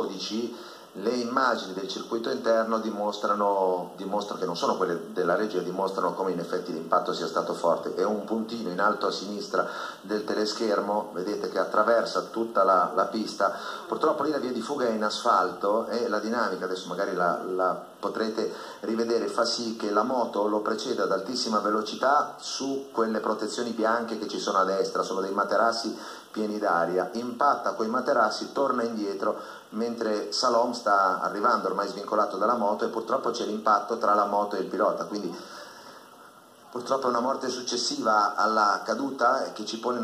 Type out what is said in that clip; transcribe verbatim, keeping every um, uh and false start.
dodici le immagini del circuito interno dimostrano, dimostrano che non sono quelle della regia, dimostrano come in effetti l'impatto sia stato forte. È un puntino in alto a sinistra del teleschermo, vedete che attraversa tutta la, la pista. Purtroppo lì la via di fuga è in asfalto e la dinamica, adesso magari la, la potrete rivedere, fa sì che la moto lo preceda ad altissima velocità su quelle protezioni bianche che ci sono a destra, sono dei materassi pieni d'aria, impatta coi materassi, torna indietro mentre Salom sta arrivando ormai svincolato dalla moto e purtroppo c'è l'impatto tra la moto e il pilota, quindi purtroppo è una morte successiva alla caduta che ci pone